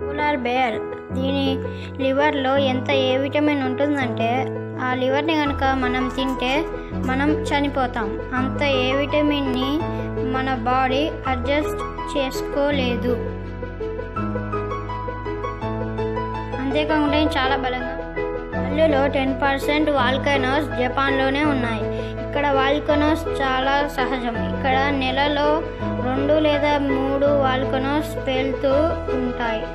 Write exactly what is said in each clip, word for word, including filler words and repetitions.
Polar bear దీని లివర్లో ఎంత ఏ vitamin ఉంటుందంటే ఆ లివర్ని కనుక మనం తింటే మనం చనిపోతాం. అంత ఏ విటమిన్ని మన బాడీ అడ్జస్ట్ చేసుకోలేదు. అంతేకాకుండా చాలా బలంగా వరల్డ్లో టెన్ పర్సెంట్ వాల్కనోస్ జపాన్లోనే ఉన్నాయి. ఇక్కడ వాల్కనోస్ చాలా సహజం. ఇక్కడ నెలలో రెండు లేదా మూడు వాల్కనోస్ పేలుతూ ఉంటాయి.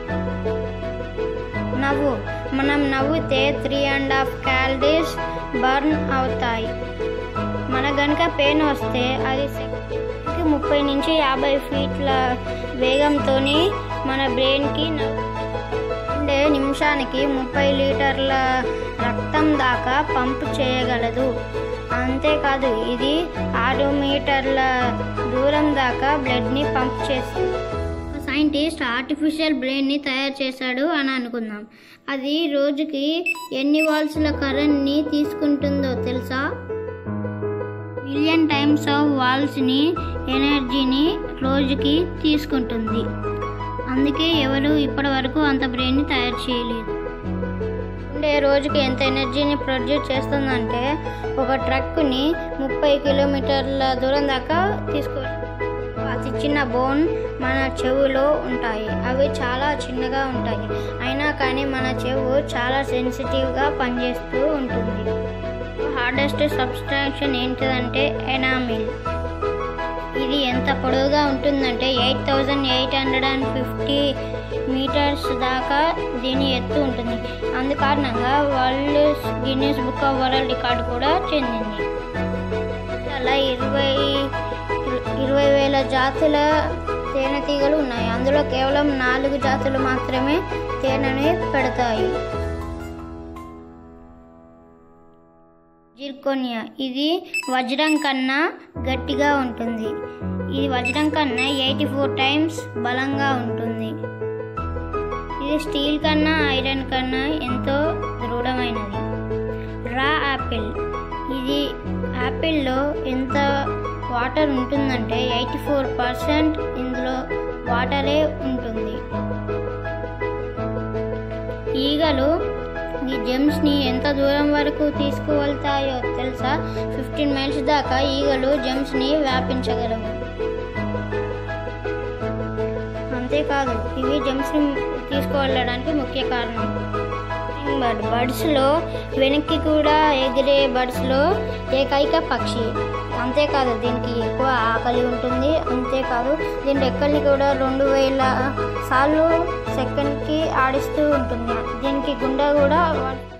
నవ్వు మనం నవ్వుతే three and half calories burn అవుతాయి. మన గనుక పెయిన్ వస్తే అది సెకండ్కి ముప్పై నుంచి యాభై ఫీట్ల వేగంతో మన బ్రెయిన్కి ఉండే నిమిషానికి ముప్పై లీటర్ల రక్తం దాకా పంప్ చేయగలదు. అంతేకాదు ఇది ఆరు మీటర్ల దూరం దాకా బ్లడ్ని పంప్ చేస్తుంది. సైంటిస్ట్ ఆర్టిఫిషియల్ బ్రెయిన్ని తయారు చేశాడు అని అనుకుందాం. అది రోజుకి ఎన్ని వాల్స్ల కరెంట్ని తీసుకుంటుందో తెలుసా? మిలియన్ టైమ్స్ ఆఫ్ వాల్స్ని ఎనర్జీని రోజుకి తీసుకుంటుంది. అందుకే ఎవరు ఇప్పటి వరకు అంత బ్రెయిన్ని తయారు చేయలేదు. ఉండే రోజుకి ఎంత ఎనర్జీని ప్రొడ్యూస్ చేస్తుందంటే ఒక ట్రక్ని ముప్పై కిలోమీటర్ల దూరం దాకా తీసుకోవాలి. అతి చిన్న బోన్ మన చెవులో ఉంటాయి. అవి చాలా చిన్నగా ఉంటాయి. అయినా కానీ మన చెవు చాలా సెన్సిటివ్గా పనిచేస్తూ ఉంటుంది. హార్డెస్ట్ సబ్స్ట్రాక్షన్ ఏంటిదంటే ఎనామిల్. ఇది ఎంత పొడవుగా ఉంటుందంటే eight thousand eight hundred and fifty metres దాకా దీని ఎత్తు ఉంటుంది. అందుకారణంగా world Guinness book of world record కూడా చెందింది. అలా ఇరవై ఇరవై వేల జాతుల తేనెటీగలు ఉన్నాయి. అందులో కేవలం నాలుగు జాతులు మాత్రమే తేనెని పెడతాయి. జిర్కోనియా ఇది వజ్రం కన్నా గట్టిగా ఉంటుంది. ఇది వజ్రం కన్నా ఎయిటీ ఫోర్ టైమ్స్ బలంగా ఉంటుంది. ఇది స్టీల్ కన్నా ఐరన్ కన్నా ఎంతో దృఢమైనది. రా యాపిల్ ఇది యాపిల్లో ఎంత వాటర్ ఉంటుందంటే ఎయిటీ ఫోర్ పర్సెంట్ ఇందులో వాటరే ఉంటుంది. ఈగలు ఈ జెమ్స్ని ఎంత దూరం వరకు తీసుకువెళ్తాయో తెలుసా? ఫిఫ్టీన్ మైల్స్ దాకా ఈగలు జెమ్స్ని వ్యాపించగలవు. అంతేకాదు ఇవి జెమ్స్ని తీసుకువెళ్ళడానికి ముఖ్య కారణం బర్డ్. బర్డ్స్లో వెనక్కి కూడా ఎగిరే బర్డ్స్లో ఏకైక పక్షి. అంతేకాదు దీనికి ఎక్కువ ఆకలి ఉంటుంది. అంతేకాదు దీని రెక్కల్ని కూడా రెండు వేల సార్లు సెకండ్కి ఆడిస్తూ ఉంటుంది. దీనికి గుండె కూడా